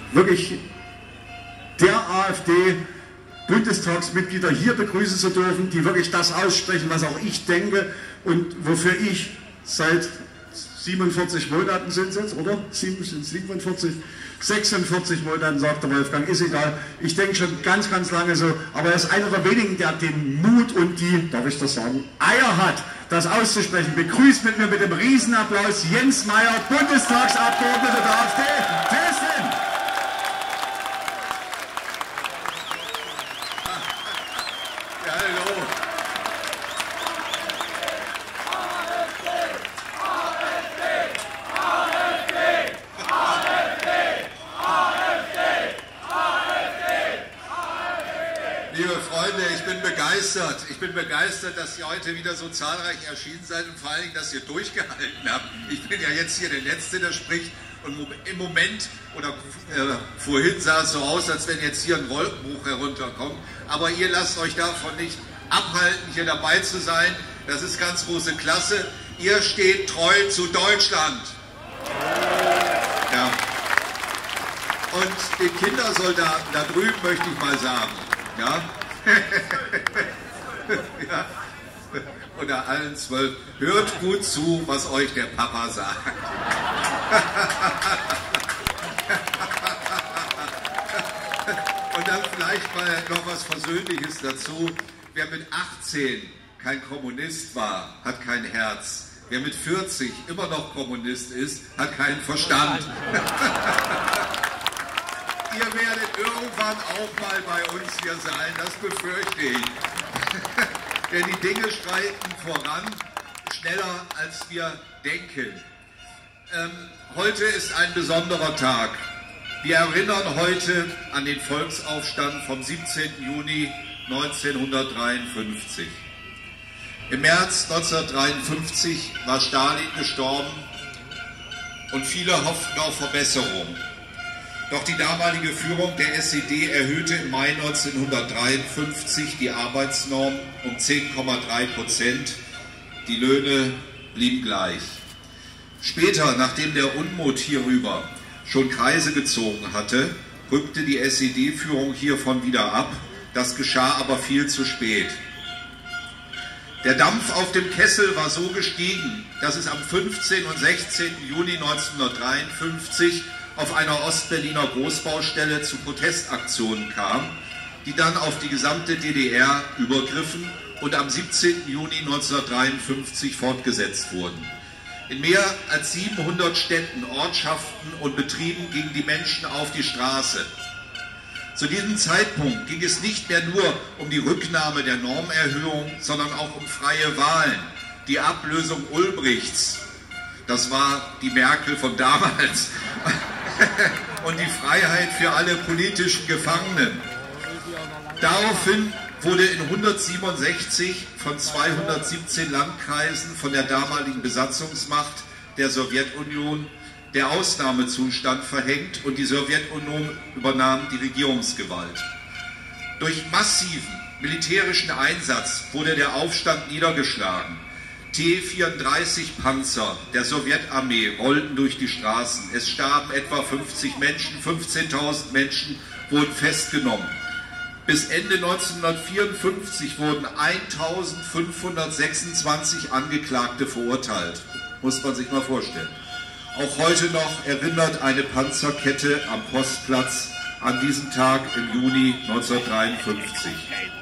wirklich der AfD-Bundestagsmitglieder hier begrüßen zu dürfen, die wirklich das aussprechen, was auch ich denke und wofür ich seit 47 Monaten sind es jetzt, oder? 47? 46 Monaten, sagt der Wolfgang, ist egal. Ich denke schon ganz, ganz lange so, aber er ist einer der wenigen, der den Mut und die, darf ich das sagen, Eier hat, das auszusprechen. Begrüßt mit mir mit dem Riesenapplaus Jens Meyer, Bundestagsabgeordneter der AfD. Tschüss! Ja, hallo. Liebe Freunde, ich bin begeistert. Ich bin begeistert, dass ihr heute wieder so zahlreich erschienen seid und vor allen Dingen, dass ihr durchgehalten habt. Ich bin ja jetzt hier der Letzte, der spricht. Und im Moment, oder vorhin sah es so aus, als wenn jetzt hier ein Wolkenbruch herunterkommt. Aber ihr lasst euch davon nicht abhalten, hier dabei zu sein. Das ist ganz große Klasse. Ihr steht treu zu Deutschland. Ja. Und den Kindersoldaten da drüben möchte ich mal sagen. Ja? Ja. Oder allen 12. Hört gut zu, was euch der Papa sagt. Und dann vielleicht mal noch was Versöhnliches dazu. Wer mit 18 kein Kommunist war, hat kein Herz. Wer mit 40 immer noch Kommunist ist, hat keinen Verstand. Ihr werdet irgendwann auch mal bei uns hier sein, das befürchte ich. Denn die Dinge schreiten voran, schneller als wir denken. Heute ist ein besonderer Tag. Wir erinnern heute an den Volksaufstand vom 17. Juni 1953. Im März 1953 war Stalin gestorben und viele hofften auf Verbesserung. Doch die damalige Führung der SED erhöhte im Mai 1953 die Arbeitsnorm um 10,3%. Die Löhne blieben gleich. Später, nachdem der Unmut hierüber schon Kreise gezogen hatte, rückte die SED-Führung hiervon wieder ab. Das geschah aber viel zu spät. Der Dampf auf dem Kessel war so gestiegen, dass es am 15. und 16. Juni 1953 auf einer Ostberliner Großbaustelle zu Protestaktionen kam, die dann auf die gesamte DDR übergriffen und am 17. Juni 1953 fortgesetzt wurden. In mehr als 700 Städten, Ortschaften und Betrieben gingen die Menschen auf die Straße. Zu diesem Zeitpunkt ging es nicht mehr nur um die Rücknahme der Normerhöhung, sondern auch um freie Wahlen. Die Ablösung Ulbrichts, das war die Merkel von damals, und die Freiheit für alle politischen Gefangenen. Daraufhin wurde in 167 von 217 Landkreisen von der damaligen Besatzungsmacht der Sowjetunion der Ausnahmezustand verhängt und die Sowjetunion übernahm die Regierungsgewalt. Durch massiven militärischen Einsatz wurde der Aufstand niedergeschlagen. T-34-Panzer der Sowjetarmee rollten durch die Straßen. Es starben etwa 50 Menschen, 15.000 Menschen wurden festgenommen. Bis Ende 1954 wurden 1.526 Angeklagte verurteilt. Muss man sich mal vorstellen. Auch heute noch erinnert eine Panzerkette am Postplatz an diesen Tag im Juni 1953.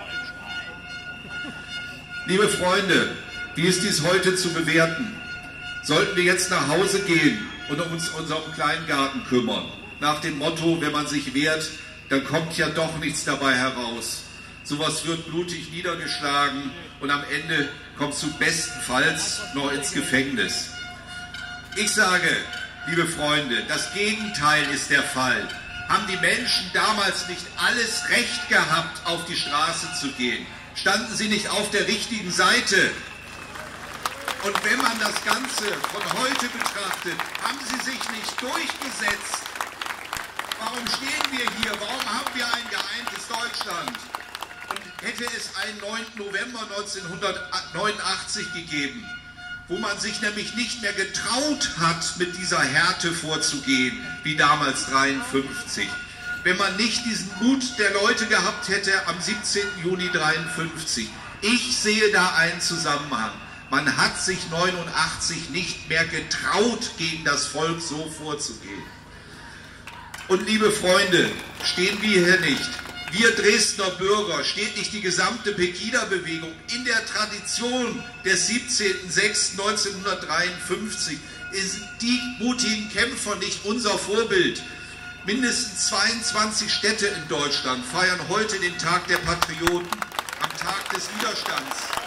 Liebe Freunde, wie ist dies heute zu bewerten? Sollten wir jetzt nach Hause gehen und uns unserem Kleingarten kümmern? Nach dem Motto, wenn man sich wehrt, dann kommt ja doch nichts dabei heraus. Sowas wird blutig niedergeschlagen und am Ende kommst du bestenfalls noch ins Gefängnis. Ich sage, liebe Freunde, das Gegenteil ist der Fall. Haben die Menschen damals nicht alles Recht gehabt, auf die Straße zu gehen? Standen sie nicht auf der richtigen Seite? Und wenn man das Ganze von heute betrachtet, haben sie sich nicht durchgesetzt. Warum stehen wir hier? Warum haben wir ein geeintes Deutschland? Und hätte es einen 9. November 1989 gegeben, wo man sich nämlich nicht mehr getraut hat, mit dieser Härte vorzugehen, wie damals 53. Wenn man nicht diesen Mut der Leute gehabt hätte am 17. Juni 53. Ich sehe da einen Zusammenhang. Man hat sich 89 nicht mehr getraut, gegen das Volk so vorzugehen. Und liebe Freunde, stehen wir hier nicht. Wir Dresdner Bürger, steht nicht die gesamte Pegida-Bewegung in der Tradition des 17.06.1953, sind die mutigen Kämpfer nicht unser Vorbild? Mindestens 22 Städte in Deutschland feiern heute den Tag der Patrioten, am Tag des Widerstands.